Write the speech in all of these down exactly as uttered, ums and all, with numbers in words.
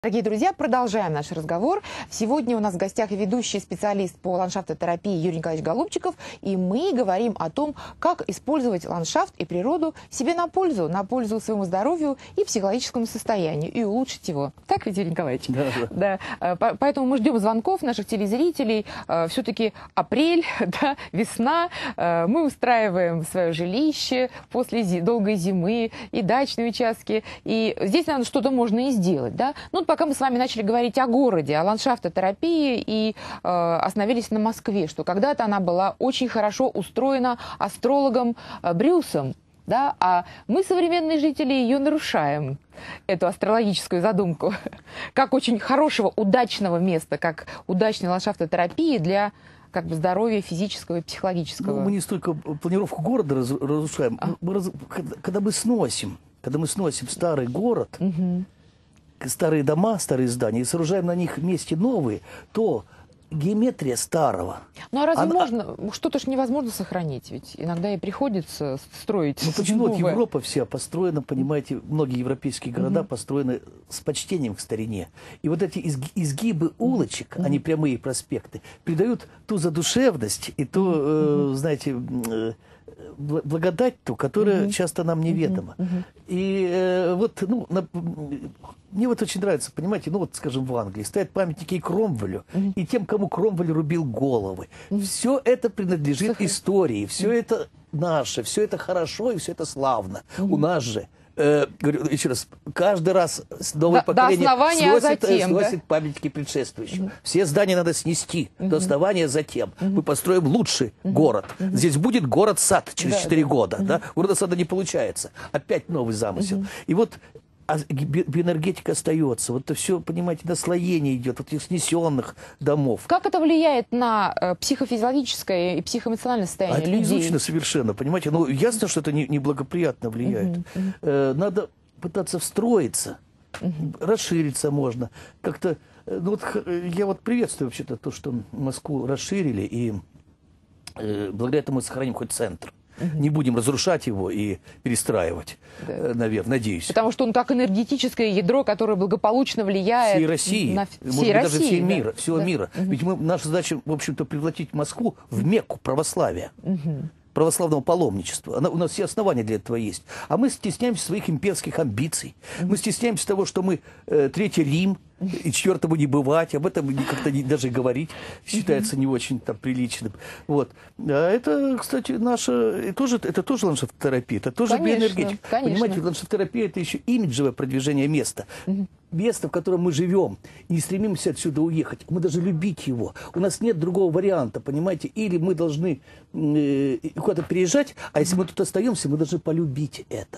Дорогие друзья, продолжаем наш разговор. Сегодня у нас в гостях ведущий специалист по ландшафтотерапии Юрий Николаевич Голубчиков, и мы говорим о том, как использовать ландшафт и природу себе на пользу, на пользу своему здоровью и психологическому состоянию, и улучшить его. Так ведь, Юрий Николаевич? Да, да. Да. Поэтому мы ждем звонков наших телезрителей. Все-таки апрель, да, весна. Мы устраиваем свое жилище после долгой зимы и дачные участки. И здесь, наверное, что-то можно и сделать, да? Ну, пока мы с вами начали говорить о городе, о ландшафтотерапии и э, остановились на Москве, что когда-то она была очень хорошо устроена астрологом э, Брюсом, да, а мы, современные жители, ее нарушаем, эту астрологическую задумку, как очень хорошего, удачного места, как удачной ландшафтотерапии для как бы здоровья физического и психологического. Ну, мы не столько планировку города раз, разрушаем, а? мы раз, когда мы сносим, когда мы сносим старый город, угу. старые дома, старые здания, и сооружаем на них вместе новые, то геометрия старого. Ну а разве она... можно? Что-то же невозможно сохранить, ведь иногда и приходится строить. Ну почему вот новое. Европа вся построена, понимаете, многие европейские города mm-hmm. построены с почтением к старине. И вот эти изгибы улочек, mm-hmm. а не прямые проспекты, придают ту задушевность и ту, mm-hmm. э, знаете, э, благодать ту, которая mm-hmm. часто нам неведома. Mm-hmm. И э, вот, ну, на, мне вот очень нравится, понимаете, ну вот, скажем, в Англии стоят памятники и Кромвелю, mm-hmm. и тем, кому Кромвель рубил головы. Mm-hmm. Все это принадлежит Слушай. истории, все mm-hmm. это наше, все это хорошо и все это славно. Mm-hmm. У нас же, э, говорю еще раз, каждый раз новое до, поколение до сносит, затем, сносит да? памятники предшествующим. Mm-hmm. Все здания надо снести mm-hmm. до основания затем. Mm-hmm. Мы построим лучший mm-hmm. город. Mm-hmm. Здесь будет город-сад через четыре да, года. Mm-hmm. да? У города-сада не получается. Опять новый замысел. Mm-hmm. И вот а биоэнергетика остается. Вот это все, понимаете, наслоение идет от этих снесенных домов. Как это влияет на э, психофизиологическое и психоэмоциональное состояние а это людей? Это не изучено совершенно, понимаете? Ну, ясно, что это неблагоприятно не влияет. Uh-huh, uh-huh. Э, надо пытаться встроиться, uh-huh. расшириться можно. Как-то, ну вот я вот приветствую вообще-то то, что Москву расширили, и э, благодаря этому мы сохраним хоть центр. Не будем разрушать его и перестраивать, да. наверное, надеюсь. Потому что он как энергетическое ядро, которое благополучно влияет всей России, на может всей быть, России, даже всей да. мира, всего да. мира. Угу. Ведь мы, наша задача, в общем-то, превратить Москву в Мекку православия. Угу. православного паломничества. Она, у нас все основания для этого есть. А мы стесняемся своих имперских амбиций. Mm-hmm. Мы стесняемся того, что мы э, Третий Рим, и четвертому не бывать. Об этом как-то даже говорить считается mm-hmm. не очень там приличным. Вот. А это, кстати, наша... Тоже, это тоже ландшафтотерапия, это тоже биоэнергетика. Понимаете, ландшафтотерапия – это еще имиджевое продвижение места. Mm-hmm. Место, в котором мы живем, и не стремимся отсюда уехать. Мы должны любить его. У нас нет другого варианта, понимаете? Или мы должны э, куда-то переезжать, а если мы тут остаемся, мы должны полюбить это.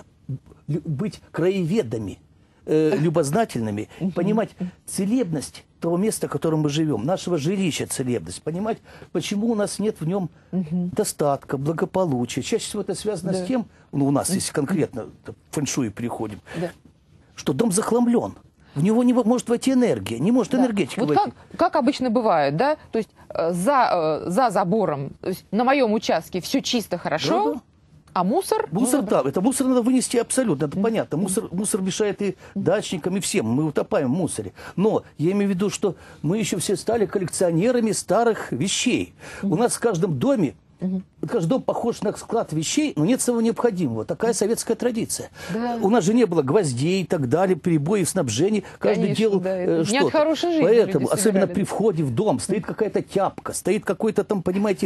Быть краеведами, э, любознательными, понимать целебность того места, в котором мы живем, нашего жилища целебность, понимать, почему у нас нет в нем достатка, благополучия. Чаще всего это связано да. с тем, ну, у нас, если конкретно в фэншуй переходим, да. что дом захламлен. В него не может войти энергия, не может да. энергетика вот войти. Как, как обычно бывает, да? То есть э, за, э, за забором, то есть на моем участке все чисто, хорошо, да, да. а мусор? Мусор, да, это мусор надо вынести абсолютно, это mm-hmm. понятно. Мусор, мусор мешает и дачникам, и всем, мы утопаем в мусоре. Но я имею в виду, что мы еще все стали коллекционерами старых вещей. Mm-hmm. У нас в каждом доме, Угу. каждый дом похож на склад вещей, но нет самого необходимого. Такая советская традиция. Да. У нас же не было гвоздей и так далее, перебои в снабжении. Каждый Конечно, делал да, э, что-то. Хорошей жизни Поэтому, особенно при входе в дом, стоит какая-то тяпка, стоит какой-то там, понимаете,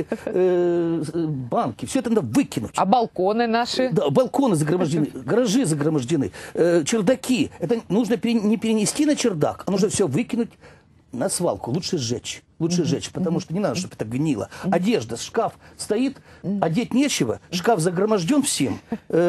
э, банки. Все это надо выкинуть. А балконы наши? Да, балконы загромождены, гаражи загромождены, э, чердаки. Это нужно пере, не перенести на чердак, а нужно все выкинуть на свалку. Лучше сжечь. Лучше mm-hmm. сжечь, потому mm-hmm. что не надо, чтобы это гнило. Mm-hmm. Одежда, шкаф стоит, mm-hmm. одеть нечего, шкаф загроможден всем,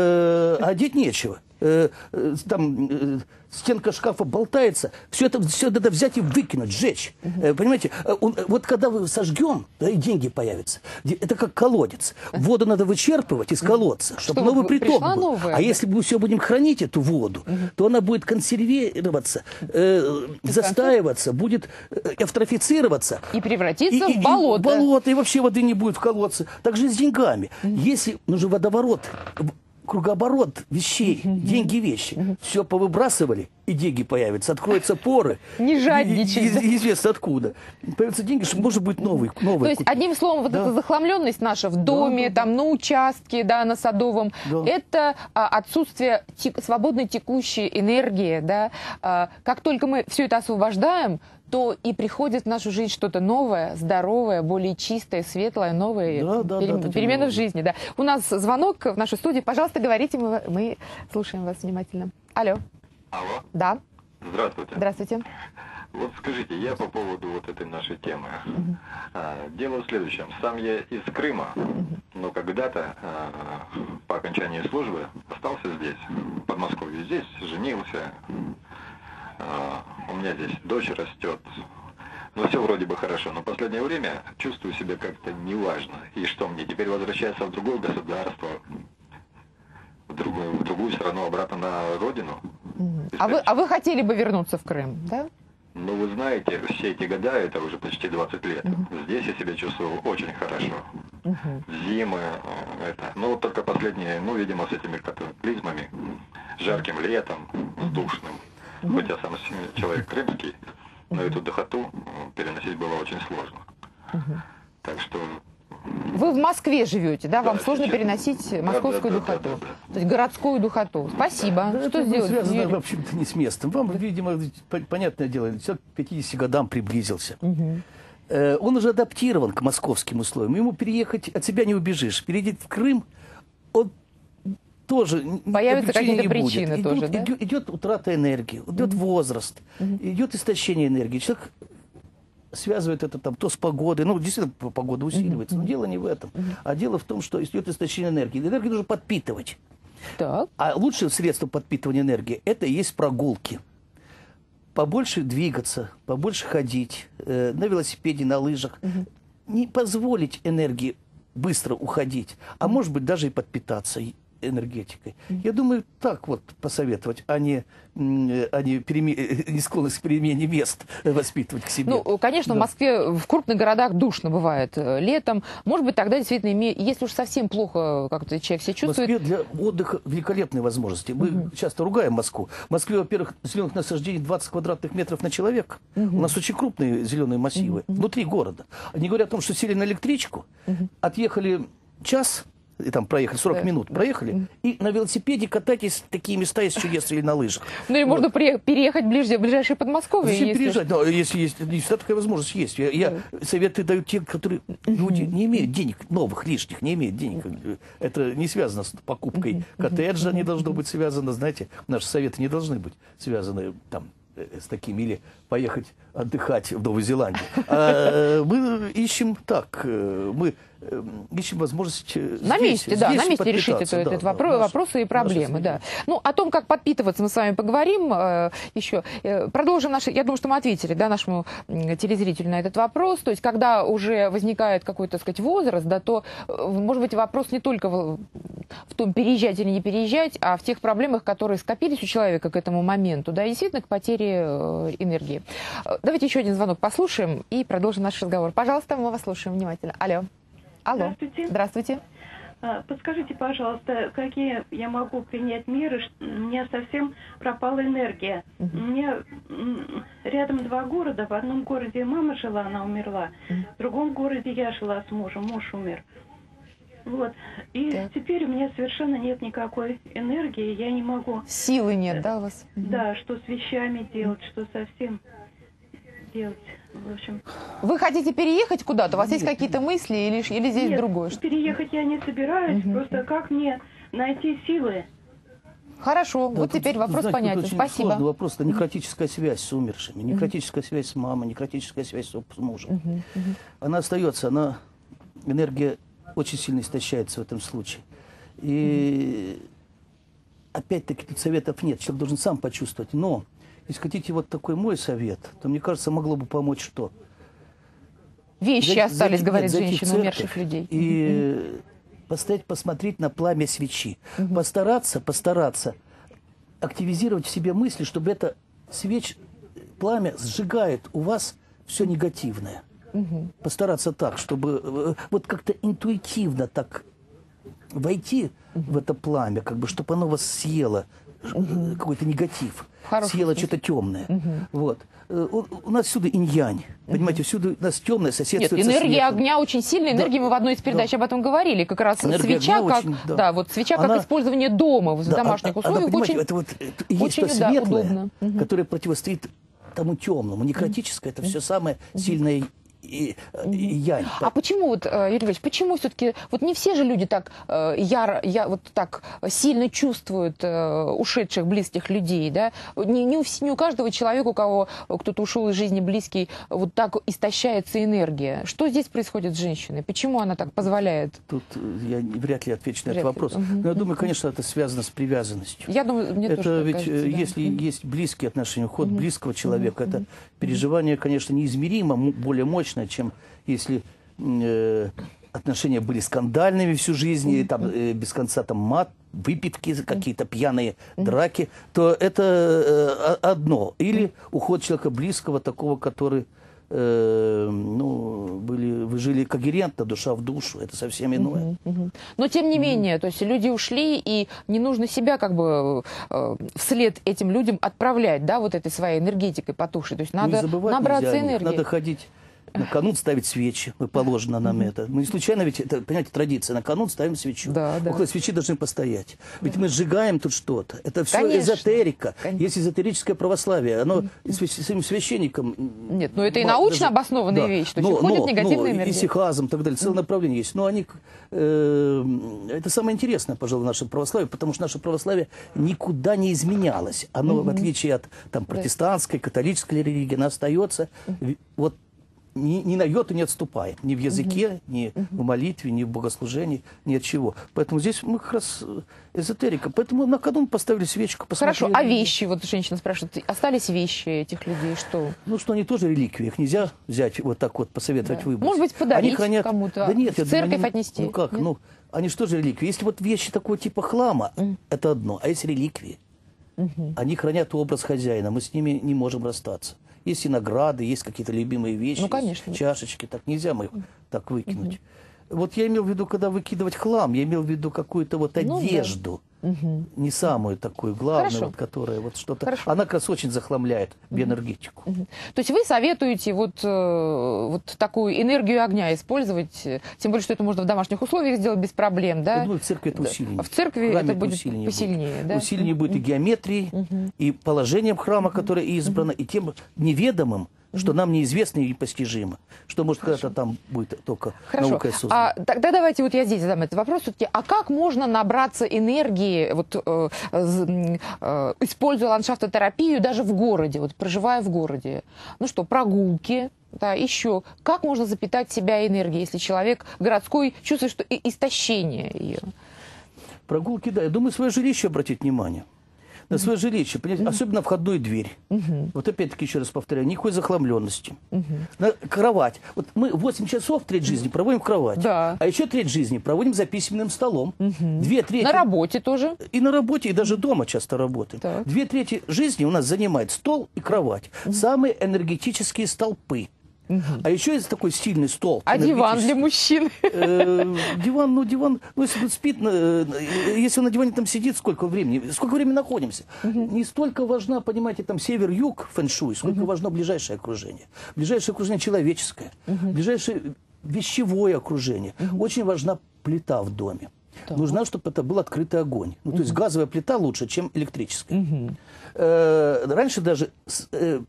э, одеть нечего. Э, э, там э, стенка шкафа болтается, все это все надо взять и выкинуть, сжечь. Uh-huh. э, понимаете, э, он, вот когда вы сожгем, да, и деньги появятся. Это как колодец. Воду надо вычерпывать из колодца, uh-huh. чтобы, чтобы новый приток был. Новая, а да. если мы все будем хранить эту воду, uh-huh. то она будет консервироваться, э, застаиваться, будет э, эвтрофицироваться. И превратиться и, в болото. И, и, в болото, и вообще воды не будет в колодце. Так же и с деньгами. Uh-huh. Если нужен водоворот, кругооборот вещей, uh-huh. деньги, вещи, uh-huh. все повыбрасывали и деньги появятся, откроются поры. Не жадничай. Неизвестно откуда. Появятся деньги, что может быть новый. новый. То есть, одним словом, вот да. эта захламленность наша в доме, да, да, там, на участке, да, на Садовом, да. это а, отсутствие тек, свободной текущей энергии. Да? А, как только мы все это освобождаем, то и приходит в нашу жизнь что-то новое, здоровое, более чистое, светлое, новое, да, да, перем... да, перемены в жизни. Да. У нас звонок в нашу студию. Пожалуйста, говорите, мы, мы слушаем вас внимательно. Алло. Алло. Да. Здравствуйте. Здравствуйте. Вот скажите, я по поводу вот этой нашей темы. Uh-huh. а, дело в следующем. Сам я из Крыма, uh-huh. но когда-то а, по окончании службы остался здесь, в Подмосковье. Здесь женился. А, у меня здесь дочь растет. Ну, все вроде бы хорошо, но в последнее время чувствую себя как-то неважно. И что мне, теперь возвращаться в другое государство, в другую, в другую страну, обратно на родину? Uh-huh. А, вы, а вы хотели бы вернуться в Крым, да? Ну, вы знаете, все эти года, это уже почти двадцать лет, uh-huh. здесь я себя чувствовал очень хорошо. Uh-huh. Зимы, это, ну, только последние, ну, видимо, с этими катаклизмами, жарким летом, с душным. Uh-huh. Хоть я сам человек крымский, но эту духоту переносить было очень сложно. Uh-huh. Так что... Вы в Москве живете, да? Вам да, сложно сейчас... переносить московскую да, да, духоту, да, да, да. То есть городскую духоту. Спасибо. Да, что это сделать? связано, в общем-то, не с местом. Вам, видимо, понятное дело, к пятидесяти годам приблизился. Угу. Э, он уже адаптирован к московским условиям. Ему переехать от себя не убежишь. Переедет в Крым, он тоже появятся какие-то причины будет. тоже, идет, да? идет, идет утрата энергии, идет угу. возраст, угу. идет истощение энергии. Человек связывает это там то с погодой, ну, действительно, погода усиливается, uh-huh. но дело не в этом, uh-huh. а дело в том, что идет истощение энергии. Энергию нужно подпитывать. Так. А лучшее средство подпитывания энергии – это и есть прогулки. Побольше двигаться, побольше ходить, э, на велосипеде, на лыжах. Uh-huh. Не позволить энергии быстро уходить, а uh-huh. может быть даже и подпитаться энергетикой. Mm-hmm. Я думаю, так вот посоветовать, а не, а не, переме... не склонность к перемене мест воспитывать к себе. Ну, конечно, да. В Москве, в крупных городах душно бывает летом. Может быть, тогда действительно, име... если уж совсем плохо как-то человек себя чувствует... В Москве для отдыха великолепные возможности. Мы mm-hmm. часто ругаем Москву. В Москве, во-первых, зеленых насаждений двадцать квадратных метров на человека. Mm-hmm. У нас очень крупные зеленые массивы mm-hmm. внутри города. Они говорят о том, что сели на электричку, mm-hmm. отъехали час... и там проехали, сорок минут проехали, mm-hmm. и на велосипеде катайтесь в такие места, есть чудес, или на лыжах. Ну и вот. Можно переехать ближе, в ближайшее Подмосковье. Зачем переезжать? Но если есть, не всегда такая возможность есть. Я, я mm-hmm. советы даю тем, которые mm-hmm. люди не имеют денег, новых, лишних, не имеют денег. Mm-hmm. Это не связано с покупкой mm-hmm. коттеджа, не должно быть связано, знаете, наши советы не должны быть связаны там с такими, или поехать отдыхать в Новую Зеландию. А мы ищем так, мы ищем возможность на здесь, месте, да, на месте решить это, да, этот да, вопрос, наш, вопросы и проблемы, да. Ну, о том, как подпитываться, мы с вами поговорим э, еще. Э, продолжим наши, я думаю, что мы ответили, да, нашему телезрителю на этот вопрос. То есть, когда уже возникает какой-то, так сказать, возраст, да, то, может быть, вопрос не только в, в том, переезжать или не переезжать, а в тех проблемах, которые скопились у человека к этому моменту, да, и действительно к потере э, энергии. Давайте еще один звонок послушаем и продолжим наш разговор. Пожалуйста, мы вас слушаем внимательно. Алло. Алло. Здравствуйте. Здравствуйте. Подскажите, пожалуйста, какие я могу принять меры? У меня совсем пропала энергия. Uh-huh. У меня рядом два города. В одном городе мама жила, она умерла. Uh-huh. В другом городе я жила с мужем, муж умер. Вот. И так. Теперь у меня совершенно нет никакой энергии, я не могу... Силы нет, да, у вас? Да, что с вещами делать, что совсем делать. В общем. Вы хотите переехать куда-то? У вас есть какие-то мысли или, или здесь Нет, другое? Переехать я не собираюсь, угу. Просто как мне найти силы? Хорошо, да, вот теперь вопрос знаете, понятен. Очень Спасибо. Сложный вопрос, это некротическая связь с умершими, некротическая uh-huh. связь с мамой, некротическая связь с мужем. Uh-huh. Uh-huh. Она остается, она, энергия очень сильно истощается в этом случае. И uh-huh. опять-таки тут советов нет, человек должен сам почувствовать. Но если хотите вот такой мой совет, то, мне кажется, могло бы помочь что? Вещи зайти, остались, зайти, говорит нет, женщина, умерших людей. И uh-huh. постоять, посмотреть на пламя свечи. Uh-huh. Постараться, постараться активизировать в себе мысли, чтобы это свеч, пламя сжигает у вас все негативное. Uh-huh. Постараться так, чтобы вот как-то интуитивно так войти uh-huh. в это пламя, как бы, чтобы оно вас съело угу. какой-то негатив, Хороший съела смысл. что-то темное. Угу. Вот. У, у нас всюду инь-янь, понимаете, всюду у нас темное соседствует Нет, со энергия светом. огня очень сильная, энергия, Да, мы в одной из передач да. об этом говорили, как раз Энергия свеча, огня как, очень, да. да, вот свеча Она- как использование дома в Да, домашних а- условиях она, понимаете, очень, это вот это и есть очень то уда- светлое, удобно. Мгм. которое противостоит тому темному. Некротическое, это все самое сильное и, и янь. А почему, вот, э, Юрий Ильич, почему все-таки, вот не все же люди так э, яро, я, вот так сильно чувствуют э, ушедших близких людей, да? Не, не, у, вс- не у каждого человека, у кого кто-то ушел из жизни близкий, вот так истощается энергия. Что здесь происходит с женщиной? Почему она так позволяет? Тут э, я не- вряд ли отвечу на Вряд этот ли. вопрос. Мгм. Но я думаю, конечно, это связано с привязанностью. Я думаю, мне Это тоже ведь, так э, кажется, да. если Мгм. есть близкие отношения, уход Мгм. близкого человека, Мгм. это переживание, конечно, неизмеримо м- более мощное, чем если э, отношения были скандальными всю жизнь, и там э, без конца там мат, выпитки, какие-то пьяные драки, то это э, о- одно. Или уход человека близкого, такого, который э, ну, были, вы жили когерентно, душа в душу, это совсем иное. Мгм, мгм. Но тем не менее, то есть люди ушли, и не нужно себя как бы э, вслед этим людям отправлять, да, вот этой своей энергетикой потухшей. То есть Не надо забывать набраться нельзя о них. энергии. Надо ходить на канун, ставить свечи. Мы положено нам это. Мы не случайно, ведь это, понимаете, традиция. На канун ставим свечу. Да, да. Около свечи должны постоять. Ведь мы сжигаем тут что-то. Это все Конечно. эзотерика. Конечно. Есть эзотерическое православие. Оно свящ- своим священником... Нет, ну это и ма- научно даже- обоснованная да. вещь. То есть Но- уходит но- негативная но энергия. И сихазм, и так далее. Целое направление есть. Но они... э, это самое интересное, пожалуй, в нашем православии, потому что наше православие никуда не изменялось. Оно, в отличие от там, протестантской, католической религии, оно остается... Вот ни, ни на йоту не отступает. Ни в языке, ни в молитве, ни в богослужении, ни от чего. Поэтому здесь мы как раз э, эзотерика. Поэтому на канун поставили свечку, посмотрели. Хорошо, а вещи, вот женщина спрашивает, остались вещи этих людей, что? Ну что, они тоже реликвии. Их нельзя взять вот так вот, посоветовать Да. выбросить. Может быть, подарить Они хранят... кому-то, Да нет, в я думаю, церковь они- отнести? Ну как, Нет? ну, они что же реликвии? Если вот вещи такого типа хлама, это одно. А есть реликвии. Они хранят образ хозяина. Мы с ними не можем расстаться. Есть и награды, есть какие-то любимые вещи. Ну, конечно. Есть чашечки. Так нельзя мы их так выкинуть. Вот я имел в виду, когда выкидывать хлам, я имел в виду какую-то вот Ну, да. одежду. Мгм. Не самую такую главную, Хорошо. вот, которая вот что-то... Хорошо. Она как раз очень захламляет биоэнергетику. Мгм. То есть вы советуете вот, э, вот такую энергию огня использовать, э, тем более, что это можно в домашних условиях сделать без проблем, да? Я думаю, в церкви это Да. усиленнее. А в церкви В храме это будет усиленнее посильнее, да? Усиленнее будет и геометрией, и положением храма, которое избрано, и тем неведомым, что нам неизвестно и непостижимо. Что, может, когда-то там будет только Хорошо. наукой создано. А тогда давайте вот я здесь задам этот вопрос все-таки. А как можно набраться энергии, вот, э, з- э, используя ландшафтотерапию даже в городе, вот проживая в городе? Ну что, прогулки, да, еще. Как можно запитать себя энергией, если человек городской чувствует, что и- истощение ее? Прогулки, да. Я думаю, свое жилище обратить внимание. На свое жилище, понимаете, особенно входную дверь. Вот опять-таки, еще раз повторяю, никакой захламленности. На кровать. Вот мы восемь часов треть жизни проводим в кровати. Да. А еще треть жизни проводим за письменным столом. Две трети... На работе тоже? И на работе, и даже дома часто работаем. Так. Две трети жизни у нас занимает стол и кровать. Самые энергетические столпы. А еще есть такой стильный стол. А диван энергетический. для мужчин? Э, Диван, ну диван, ну если он спит, э, если он на диване там сидит, сколько времени, сколько времени находимся. Не столько важна, понимаете, там север-юг фэн-шуй, сколько важно ближайшее окружение. Ближайшее окружение человеческое, ближайшее вещевое окружение. Очень важна плита в доме. Нужна, чтобы это был открытый огонь. Ну, то есть газовая плита лучше, чем электрическая. Э, Раньше даже с- э,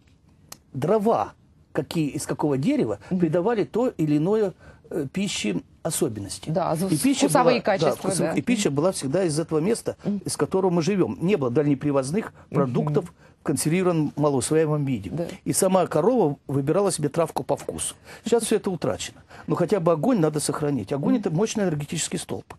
дрова, какие, из какого дерева, придавали то или иное э, пище особенности. Да, И пища вкусовые была- качества, вкусовые- да. И пища была всегда из этого места, из которого мы живем. Не было дальнепривозных продуктов в консервированном малоусвояемом виде. Да. И сама корова выбирала себе травку по вкусу. Сейчас все это утрачено. Но хотя бы огонь надо сохранить. Огонь – это мощный энергетический столб.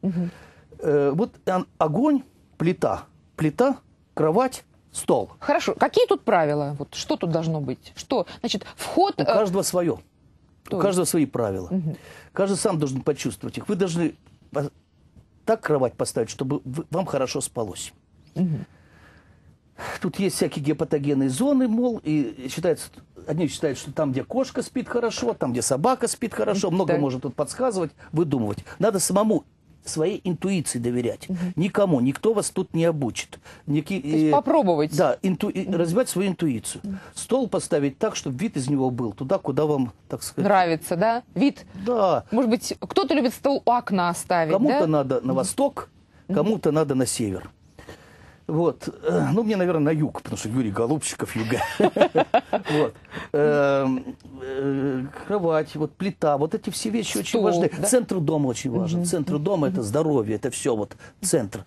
Э, вот он- огонь, плита, плита, кровать, стол. Хорошо. Какие тут правила? Вот что тут должно быть? Что? Значит, вход... У э, каждого свое. То У каждого свои правила. Каждый сам должен почувствовать их. Вы должны по- так кровать поставить, чтобы вы- вам хорошо спалось. Тут есть всякие гепатогенные зоны, мол, и считается, одни считают, что там, где кошка спит хорошо, там, где собака спит хорошо, много Так. может тут подсказывать, выдумывать. Надо самому своей интуиции доверять. Угу. Никому, никто вас тут не обучит. Ники, То есть э, попробовать. Да, инту, угу. развивать свою интуицию. Угу. Стол поставить так, чтобы вид из него был туда, куда вам, так сказать... Нравится, да? Вид? Да. Может быть, кто-то любит стол у окна оставить, Кому-то да? надо на восток, кому-то надо на север. Вот. Ну, мне, наверное, на юг, потому что Юрий Голубчиков, юга. Вот. Кровать, вот плита, вот эти все вещи очень важны. Центр дома очень важен. Центр дома – это здоровье, это все вот центр.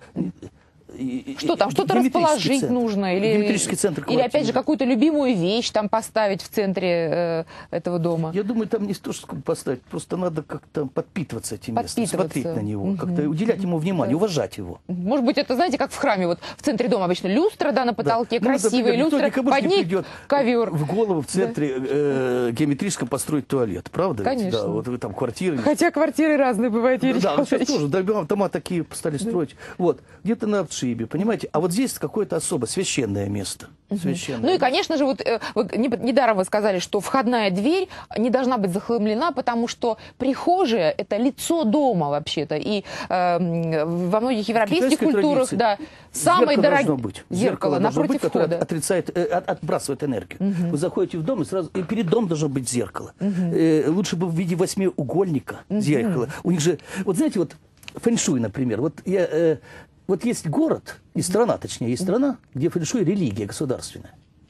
Что там, что-то расположить центр. нужно? Или, геометрический центр или опять же, какую-то любимую вещь там поставить в центре э, этого дома? Я думаю, там не то, что поставить, просто надо как-то подпитываться этим местом, смотреть на него, угу. как-то уделять ему внимание, да. уважать его. Может быть, это, знаете, как в храме, вот в центре дома обычно люстра, да, на потолке, да. красивая ну, люстра, под ней ковер. В голову в центре да. э, геометрическом построить туалет, правда? Конечно. Да, вот вы там квартиры. Хотя квартиры разные бывают, Юрий Да, Николаевич. сейчас тоже дома такие стали строить. Да. Вот, где-то на отшибе, понимаете? А вот здесь какое-то особо священное место. Угу. Священное. Ну и, конечно же, вот э, вы, не, недаром вы сказали, что входная дверь не должна быть захламлена, потому что прихожая – это лицо дома вообще-то. И э, во многих европейских культурах, да, самые дорогие... Зеркало быть. Зеркало, Зеркало напротив быть, которое входа. Отрицает, э, от, отбрасывает энергию. Угу. Вы заходите в дом, и сразу и перед домом должно быть зеркало. Угу. Э, лучше бы в виде восьмиугольника угу. зеркало. У них же, вот знаете, вот фэншуй, например, вот я... Э, Вот есть город, и страна, точнее, есть страна, где фэншуй религия государственная.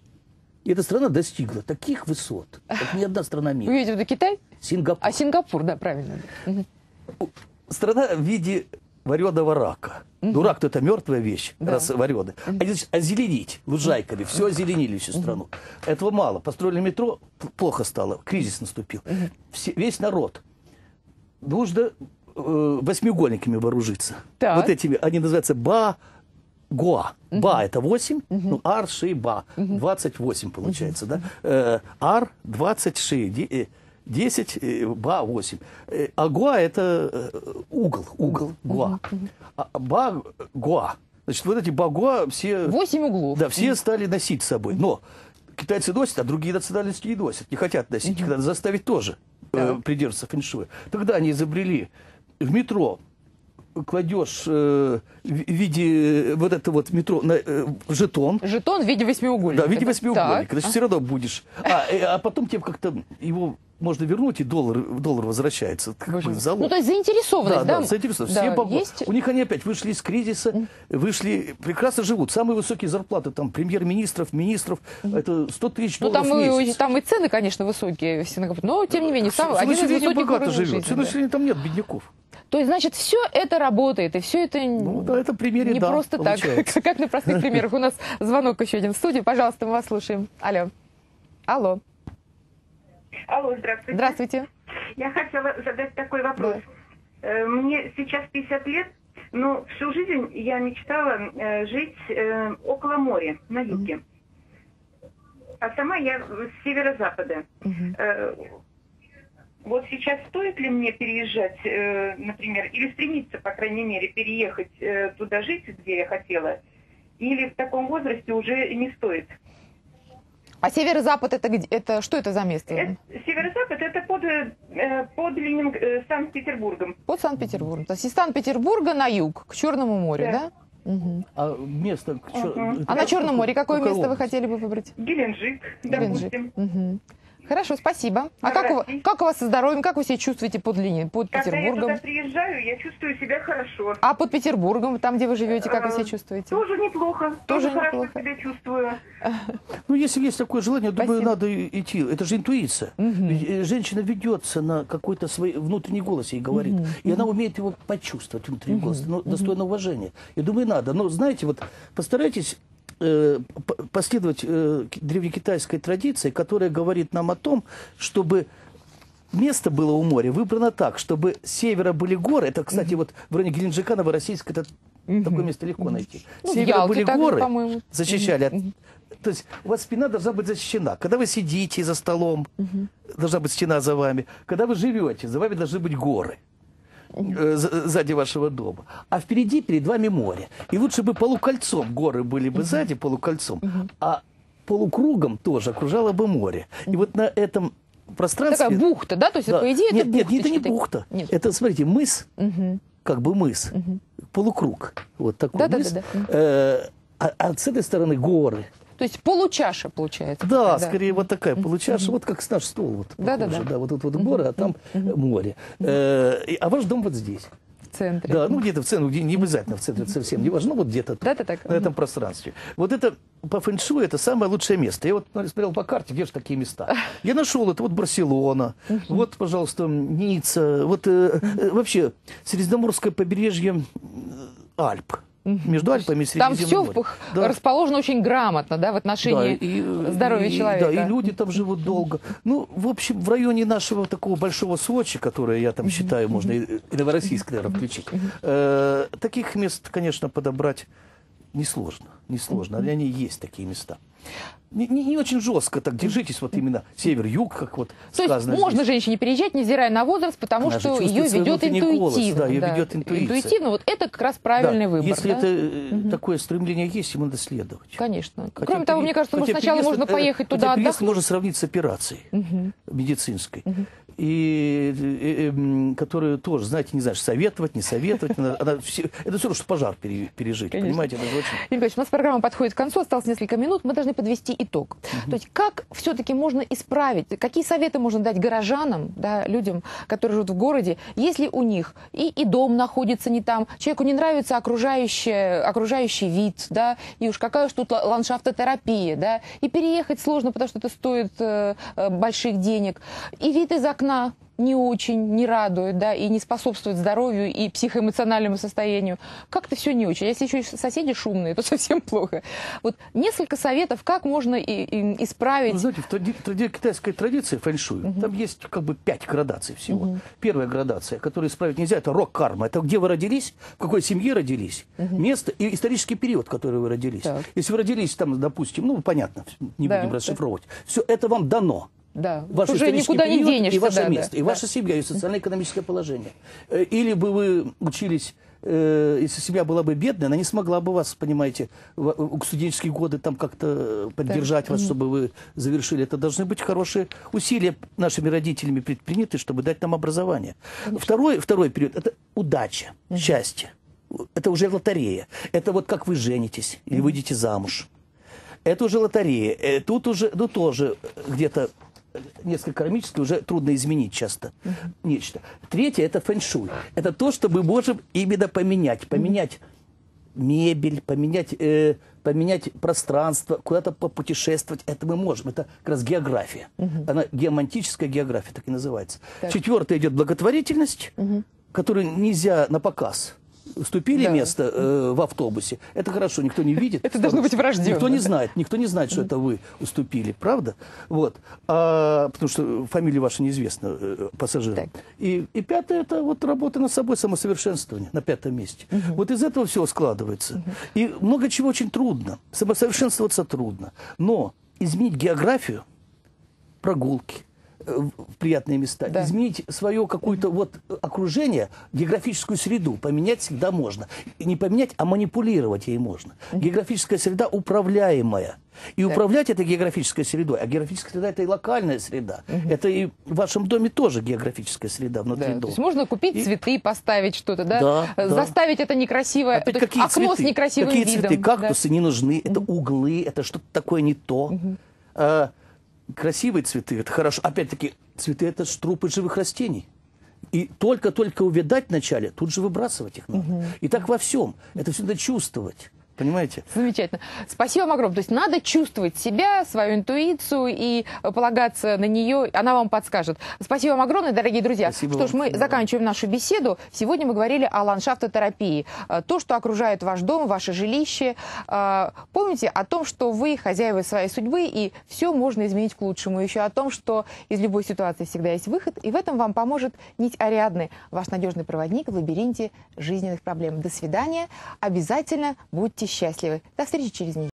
И эта страна достигла таких высот, как ни одна страна мира. Вы видите, это Китай? Сингапур. А Сингапур, да, правильно. Угу. Страна в виде вареного рака. Угу. Ну, рак-то это мертвая вещь, да. раз вареный. Угу. А здесь озеленить лужайками, все озеленили всю страну. Угу. Этого мало. Построили метро, плохо стало, кризис наступил. Угу. Все, весь народ. Нужно... восьмиугольниками вооружиться. Так. Вот этими, они называются ба-гоа. Угу. Ба – это восемь, угу. ну, ар, ши, ба. Угу. двадцать восемь получается, угу. да? Э, ар – двадцать, ши, десять, ба – восемь. А гоа – это угол, угол, гоа. Угу. А ба-гоа. Значит, вот эти ба-гоа все... Восемь углов. Да, все угу. стали носить с собой. Но китайцы носят, а другие национальности не носят, не хотят носить. Угу. Их надо заставить тоже э, придерживаться фэншуя. Тогда они изобрели в метро кладешь э, в виде вот это вот метро на, э, жетон. Жетон в виде восьмиугольника. Да, в виде восьмиугольника. Значит, а? все равно будешь. А, э, а потом тебе как-то его можно вернуть, и доллар, доллар возвращается. Как бы, в залог. Ну, то есть заинтересованность, да? Да, да, заинтересованность. Да, все богу... есть... У них они опять вышли из кризиса, mm. вышли, прекрасно живут. Самые высокие зарплаты, там, премьер-министров, министров, mm. это сто тысяч долларов ну, там в месяц. И, там и цены, конечно, высокие в Сингапуре, но, тем не менее, сам, все, один из высоких богато уровней живет. жизни. Все да. население, там нет бедняков. То есть, значит, все это работает, и все это ну, да, это примере, не да, просто получается. так, как на простых примерах. У нас звонок еще один в студию. Пожалуйста, мы вас слушаем. Алло. Алло. Алло, здравствуйте. Здравствуйте. Я хотела задать такой вопрос. Да. Мне сейчас пятьдесят лет, но всю жизнь я мечтала жить около моря, на юге. Mm-hmm. А сама я с северо-запада. Mm-hmm. Вот сейчас стоит ли мне переезжать, э, например, или стремиться, по крайней мере, переехать э, туда жить, где я хотела, или в таком возрасте уже не стоит? А северо-запад это где? Это что это за место? Это, северо-запад это под, э, под Ленинг... э, Санкт-Петербургом. Под Санкт-Петербургом. То есть из Санкт-Петербурга на юг, к Черному морю, да? да? Угу. А место... Угу. А на Черном море какое Какая место область? вы хотели бы выбрать? Геленджик, допустим. Угу. Хорошо, спасибо. А как у, как у вас со здоровьем? Как вы себя чувствуете под Ленинградом, под Когда Петербургом? я туда приезжаю, я чувствую себя хорошо. А под Петербургом, там, где вы живете, как вы себя чувствуете? Тоже неплохо. Тоже, Тоже хорошо неплохо. себя чувствую. Ну, если есть такое желание, Спасибо. думаю, надо идти. Это же интуиция. Угу. Ведь женщина ведется на какой-то свой внутренний голос ей говорит. Угу. И она умеет его почувствовать, внутренний угу. голос. Ну, достойно уважения. Я думаю, надо. Но, знаете, вот постарайтесь э, последовать э, древнекитайской традиции, которая говорит нам о том, чтобы место было у моря выбрано так, чтобы с севера были горы. Это, кстати, угу. вот в районе Геленджика, Новороссийска, это угу. такое место легко найти. Ну, с севера Ялте были также, горы, по-моему. защищали угу. от... То есть у вас спина должна быть защищена. Когда вы сидите за столом, угу. должна быть стена за вами. Когда вы живете, за вами должны быть горы. Э, сзади вашего дома. А впереди перед вами море. И лучше бы полукольцом горы были бы угу. сзади, полукольцом, угу. а полукругом тоже окружало бы море. Угу. И вот на этом пространстве... Такая бухта, да? То есть, да. по идее, нет, это нет, бухта. это не бухта. Нет. Это, смотрите, мыс. Угу. как бы мыс, угу. полукруг, вот такой да, мыс. Да, да, да. Э, а, а с этой стороны горы. То есть получаша получается. Да, да. скорее вот такая получаша, mm-hmm. вот как с наш стол. Вот, да, похоже, да, да. да. Вот тут вот горы, а там mm-hmm. море. Mm-hmm. Э, а ваш дом вот здесь. В центре. Да, ну где-то в центре, где, не обязательно в центре, совсем не важно, ну вот где-то да, да, так. на этом пространстве. Вот это по фэншуй это самое лучшее место. Я вот смотрел по карте, где же такие места. Я нашел это, вот Барселона, uh-huh. вот, пожалуйста, Ницца, вот э, uh-huh. вообще Средиземноморское побережье Альп. Между Альпами и Средиземным морем. Там все да. расположено очень грамотно, да, в отношении да, и, здоровья и, человека. Да, и люди там живут долго. Ну, в общем, в районе нашего такого большого Сочи, которое я там считаю, можно и, и Новороссийск, наверное, включить, э, таких мест, конечно, подобрать несложно. Несложно. Они есть такие места. Не, не, не очень жестко так держитесь, вот именно север-юг, как вот То сказано есть можно здесь. женщине переезжать, невзирая на возраст, потому Она что ее ведет интуитивно. Голос, да, ее да. ведет интуиция. Интуитивно, вот это как раз правильный да. выбор. Если да? это угу. такое стремление есть, ему надо следовать. Конечно. Хотя Кроме того, пере... мне кажется, может, сначала переезд, можно поехать хотя туда переезд отдохнуть. можно сравнить с операцией угу. медицинской. Угу. И, и, и которую тоже, знаете, не знаешь, советовать, не советовать. Она, она все, это все равно, что пожар пере, пережить. Конечно. Понимаете, это же очень... Юрий Николаевич, у нас программа подходит к концу, осталось несколько минут, мы должны подвести итог. Угу. То есть как все-таки можно исправить, какие советы можно дать горожанам, да, людям, которые живут в городе, если у них и, и дом находится не там, человеку не нравится окружающий, окружающий вид, да, и уж какая уж тут ландшафтотерапия, да, и переехать сложно, потому что это стоит э, больших денег, и вид из окна не очень, не радует, да, и не способствует здоровью и психоэмоциональному состоянию. Как-то все не очень. Если еще и соседи шумные, то совсем плохо. Вот несколько советов, как можно и, и исправить... Вы знаете, в тради... Тради... китайской традиции фэншуй, угу. там есть как бы пять градаций всего. Угу. Первая градация, которую исправить нельзя, это рок-карма. Это где вы родились, в какой семье родились, угу. место и исторический период, в который вы родились. Так. Если вы родились там, допустим, ну, понятно, не да, будем расшифровывать. Да. Все это вам дано. Да, ваш уже никуда не денешься. И ваше да, место, да, и да. ваша семья, и социально-экономическое положение. Или бы вы учились, э, если семья была бы бедная, она не смогла бы вас, понимаете, в, в студенческие годы там как-то поддержать да. вас, чтобы вы завершили. Это должны быть хорошие усилия нашими родителями предприняты, чтобы дать нам образование. Второй, второй период – это удача, угу. счастье. Это уже лотерея. Это вот как вы женитесь или угу. выйдете замуж. Это уже лотерея. Тут уже, ну тоже где-то несколько кармически уже трудно изменить часто uh-huh. нечто. Третье – это фэншуй. Это то, что мы можем именно поменять. Поменять uh-huh. мебель, поменять, э, поменять пространство, куда-то попутешествовать. Это мы можем. Это как раз география. Uh-huh. Она геомантическая география, так и называется. Так. Четвертое идет благотворительность, uh-huh. которую нельзя на показ. Уступили да. место э, в автобусе. Это хорошо, никто не видит. Это должно быть враждебно. Никто не знает, никто не знает, что это вы уступили, правда? Вот. А, потому что фамилия ваша неизвестна э, пассажирам. И, и пятое, это вот работа над собой, самосовершенствование на пятом месте. Угу. Вот из этого все складывается. Угу. И много чего очень трудно. Самосовершенствоваться трудно. Но изменить географию, прогулки, в приятные места, да. изменить свое какое-то вот окружение, географическую среду поменять всегда можно. И не поменять, а манипулировать ей можно. Uh-huh. Географическая среда управляемая. И да. управлять этой географической средой, а географическая среда – это и локальная среда. Uh-huh. Это и в вашем доме тоже географическая среда внутри да. дома. То есть можно купить и... цветы, поставить что-то, да? Да, заставить да. это некрасивое, Опять, то какие окно цветы? с некрасивым какие видом. Цветы? Кактусы да. не нужны, это uh-huh. углы, это что-то такое не то. Uh-huh. А, красивые цветы – это хорошо. Опять-таки, цветы – это трупы живых растений. И только-только увядать вначале, тут же выбрасывать их надо. Угу. И так во всем. Это все надо чувствовать. Понимаете? Замечательно. Спасибо вам огромное. То есть надо чувствовать себя, свою интуицию и полагаться на нее. Она вам подскажет. Спасибо вам огромное, дорогие друзья. Спасибо что ж, мы вам. заканчиваем нашу беседу. Сегодня мы говорили о ландшафтотерапии. То, что окружает ваш дом, ваше жилище. Помните о том, что вы хозяева своей судьбы, и все можно изменить к лучшему. Еще о том, что из любой ситуации всегда есть выход. И в этом вам поможет нить Ариадны, ваш надежный проводник в лабиринте жизненных проблем. До свидания. Обязательно будьте счастливы. До встречи через неделю.